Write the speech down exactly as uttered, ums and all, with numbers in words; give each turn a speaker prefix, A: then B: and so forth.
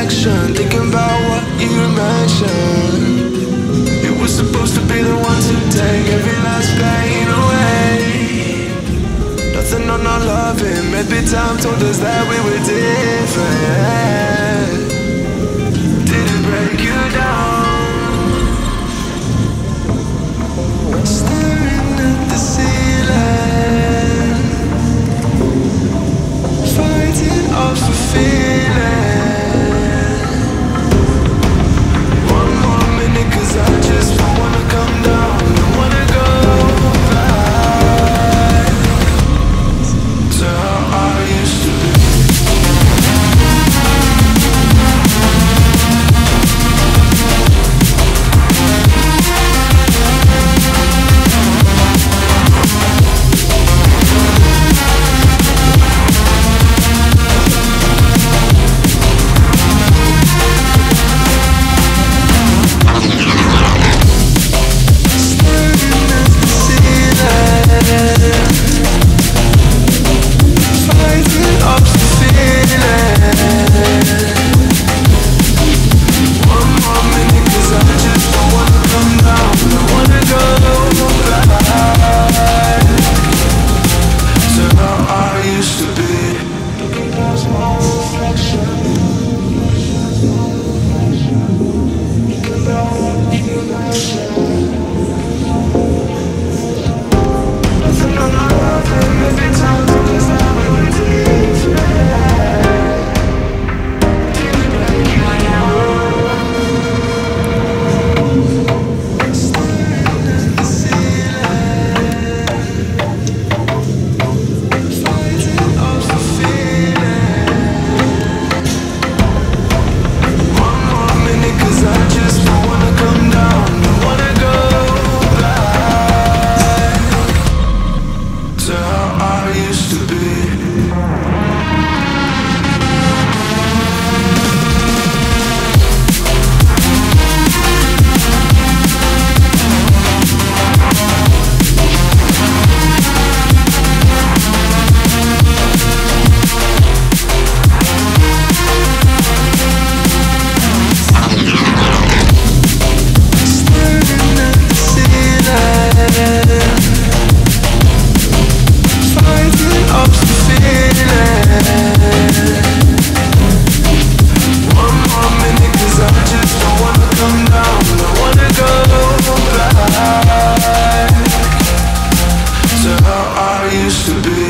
A: reflection, thinking about what you mentioned. It was supposed to be the one to take every last pain away. Nothing on our loving, maybe time told us that we were different. Did it break you down? Staring at the ceiling, fighting off a feeling. One more minute, cause I just don't wanna come down. Don't wanna go back to how I used to be. Fighting off the feeling. One more minute, cause I just don't wanna come down. Don't wanna go back to how I used to be. Looking past my reflection, thinking about what you mentioned. Nothing on our loving, maybe time told us that we were different. Did it break you down? Staring at the ceiling, fighting off the feeling. One more minute, cause I just don't wanna come down. Don't wanna go back to how I used to be. Staring at the ceiling, fighting off the feeling. One more minute, cause I just don't wanna come down. Don't wanna go back to how I used to be.